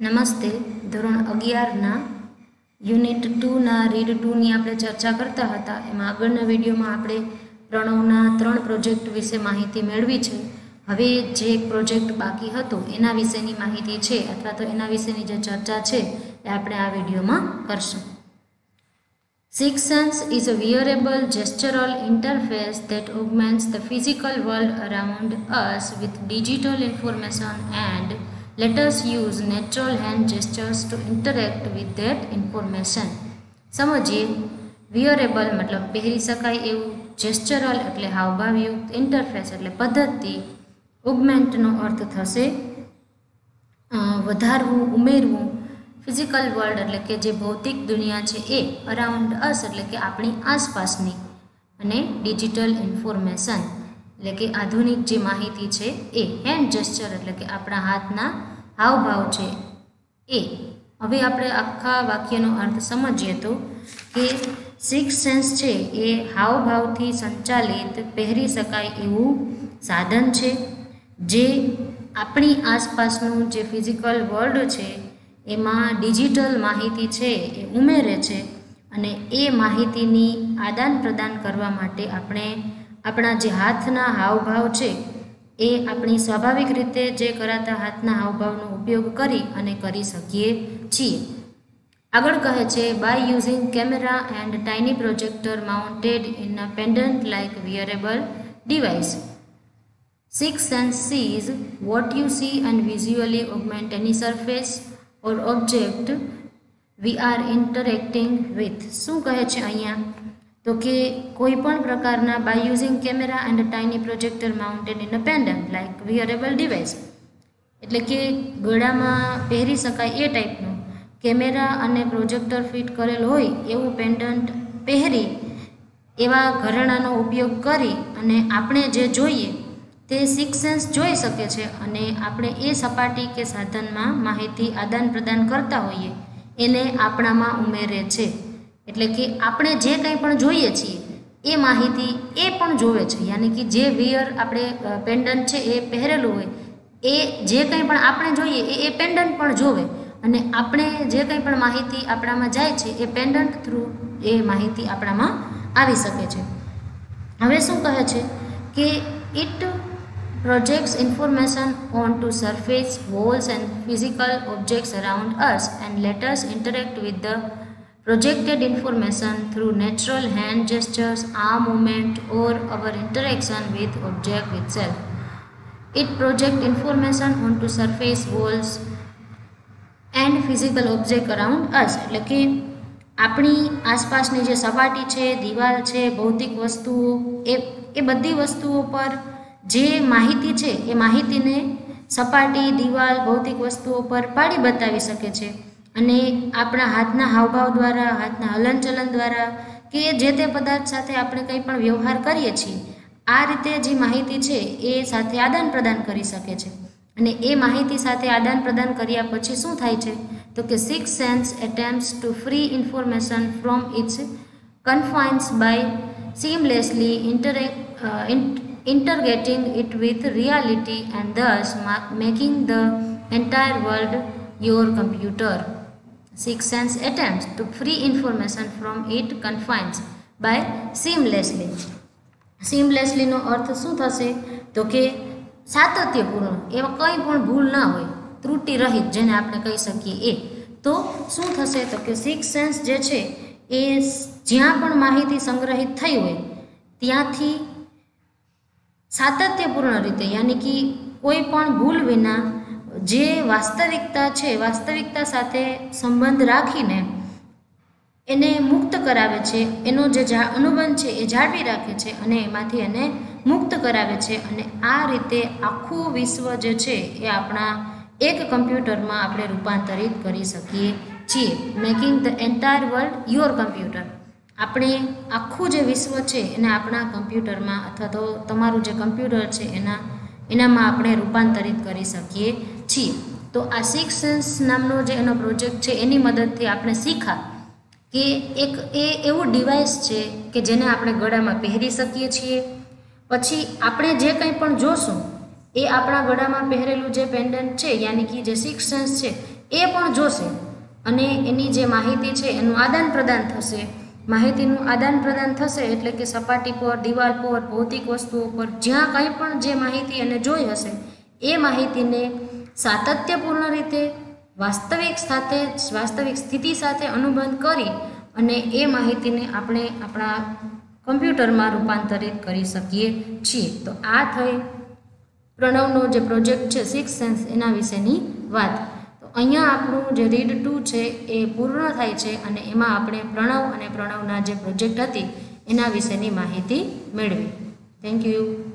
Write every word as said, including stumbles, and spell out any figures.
નમસ્તે. ધોરણ અગિયારના unit ટુના read ટુની આપણે ચર્ચા કરતા હતા. એમાં આગળના વિડીયોમાં આપણે પ્રણવના ત્રણ પ્રોજેક્ટ વિશે માહિતી મેળવી છે. હવે જે પ્રોજેક્ટ બાકી હતો એના વિશેની માહિતી છે અથવા તો એના વિશેની જે ચર્ચા છે એ આપણે આ વિડીયોમાં કરશું. Sixth sense is a wearable gestural interface that augments the physical world around us with digital information and let us use natural hand gestures to interact with that information. સમજીએ. વિયરેબલ મતલબ પહેરી શકાય એવું, જેસ્ચરલ એટલે હાવભાવયુક્ત, ઇન્ટરફેસ એટલે પદ્ધતિ, ઓગમેન્ટનો અર્થ થશે વધારવું, ઉમેરવું, ફિઝિકલ વર્લ્ડ એટલે કે જે ભૌતિક દુનિયા છે એ, અરાઉન્ડ અસ એટલે કે આપણી આસપાસની, અને ડિજિટલ ઇન્ફોર્મેશન એટલે કે આધુનિક જે માહિતી છે એ, હેન્ડ જેસ્ચર એટલે કે આપણા હાથના હાવભાવ છે એ. હવે આપણે આખા વાક્યનો અર્થ સમજીએ તો કે સિક્સ સેન્સ છે એ હાવભાવથી સંચાલિત પહેરી શકાય એવું સાધન છે જે આપણી આસપાસનું જે ફિઝિકલ વર્લ્ડ છે એમાં ડિજિટલ માહિતી છે એ ઉમેરે છે, અને એ માહિતીની આદાન પ્રદાન કરવા માટે આપણે આપણા જે હાથના હાવભાવ છે એ આપણી સ્વાભાવિક રીતે જે કરાતા હાથના હાવભાવનો ઉપયોગ કરી અને કરી શકીએ છીએ. આગળ કહે છે, by using camera and tiny projector mounted in a pendant like wearable device, sixth sense sees what you see and visually augment any surface or object we are interacting with. શું કહે છે અહીંયા? તો કે કોઈ પણ પ્રકારના by using camera and tiny projector mounted in a pendant like wearable device એટલે કે ગળામાં પહેરી શકાય એ ટાઈપનું કેમેરા અને પ્રોજેક્ટર ફિટ કરેલ હોય એવું પેન્ડન્ટ પહેરી એવા ઘરેણાનો ઉપયોગ કરી અને આપણે જે જોઈએ તે સિક્સ સેન્સ જોઈ શકે છે, અને આપણે એ સપાટી કે સાધનમાં માહિતી આદાન પ્રદાન કરતા હોઈએ એને આપણામાં ઉમેરે છે. એટલે કે આપણે જે કંઈ પણ જોઈએ છીએ એ માહિતી એ પણ જોવે છે, યાની કે જે વિયર આપણે પેન્ડન્ટ છે એ પહેરેલું હોય એ જે કંઈ પણ આપણે જોઈએ એ એ પેન્ડન્ટ પણ જોવે, અને આપણે જે કંઈ પણ માહિતી આપણામાં જાય છે એ પેન્ડન્ટ થ્રુ એ માહિતી આપણામાં આવી શકે છે. હવે શું કહે છે કે it projects information onto surface, walls and physical objects around us and let us interact with the projected information through natural hand gestures, arm movement or our interaction with object itself. It projects information onto surface, walls and physical object around us એટલે કે આપણી આસપાસની જે સપાટી છે, દિવાલ છે, ભૌતિક વસ્તુઓ એ એ બધી વસ્તુઓ પર જે માહિતી છે એ માહિતીને સપાટી, દિવાલ, ભૌતિક વસ્તુઓ પર પાડી બતાવી શકે છે, અને આપણા હાથના હાવભાવ દ્વારા, હાથના હલનચલન દ્વારા કે જે તે પદાર્થ સાથે આપણે કંઈ પણ વ્યવહાર કરીએ છીએ આ રીતે જે માહિતી છે એ સાથે આદાન પ્રદાન કરી શકે છે. અને એ માહિતી સાથે આદાન પ્રદાન કર્યા પછી શું થાય છે તો કે sixth sense attempts to free information from its confines by seamlessly interact uh, int- integrating it with reality and thus ma- making the entire world your computer. Sixth sense attempts to free information from its confines by seamlessly. seamlessly નો અર્થ શું થશે તો કે સાતત્યપૂર્ણ, એવા કંઈ પણ ભૂલ ના હોય, ત્રુટિ રહિત જેને આપણે કહી શકીએ એ. તો શું થશે તો કે સિક્સ સેન્સ જે છે એ જ્યાં પણ માહિતી સંગ્રહિત થઈ હોય ત્યાંથી સાતત્યપૂર્ણ રીતે, યાની કે કોઈ પણ ભૂલ વિના જે વાસ્તવિકતા છે વાસ્તવિકતા સાથે સંબંધ રાખીને એને મુક્ત કરાવે છે, એનો જે અનુબંધ છે એ જાળવી રાખે છે અને એમાંથી એને મુક્ત કરાવે છે, અને આ રીતે આખું વિશ્વ જે છે એ આપણા એક કમ્પ્યુટરમાં આપણે રૂપાંતરિત કરી શકીએ છીએ. Making the entire world your computer. આપણે આખું જે વિશ્વ છે એને આપણા કમ્પ્યુટરમાં અથવા તો તમારું જે કમ્પ્યુટર છે એના એનામાં આપણે રૂપાંતરિત કરી શકીએ છીએ. તો આ સિક્સ સેન્સ નામનો જે એનો પ્રોજેક્ટ છે એની મદદથી આપણે શીખા કે એક એ એવું ડિવાઇસ છે કે જેને આપણે ગળામાં પહેરી શકીએ છીએ. પછી આપણે જે કંઈ પણ જોશું એ આપણા ગળામાં પહેરેલું જે પેન્ડન્ટ છે યાની કે જે સિક્સ સેન્સ છે એ પણ જોશે અને એની જે માહિતી છે એનું આદાન પ્રદાન થશે. માહિતીનું આદાન પ્રદાન થશે એટલે કે સપાટી પર, દિવાલ પર, ભૌતિક વસ્તુઓ પર જ્યાં કંઈ પણ જે માહિતી એને જોઈ હશે એ માહિતીને સાતત્યપૂર્ણ રીતે વાસ્તવિક સાથે વાસ્તવિક સ્થિતિ સાથે અનુબંધ કરી અને એ માહિતીને આપણે આપણા કમ્પ્યુટરમાં રૂપાંતરિત કરી શકીએ છીએ. તો આ થઈ પ્રણવનો જે પ્રોજેક્ટ છે સિક્સ સેન્સ એના વિશેની વાત. તો અહીંયા આપણું જે રીડ ટુ છે એ પૂર્ણ થાય છે અને એમાં આપણે પ્રણવ અને પ્રણવના જે પ્રોજેક્ટ હતી એના વિશેની માહિતી મેળવી. Thank you.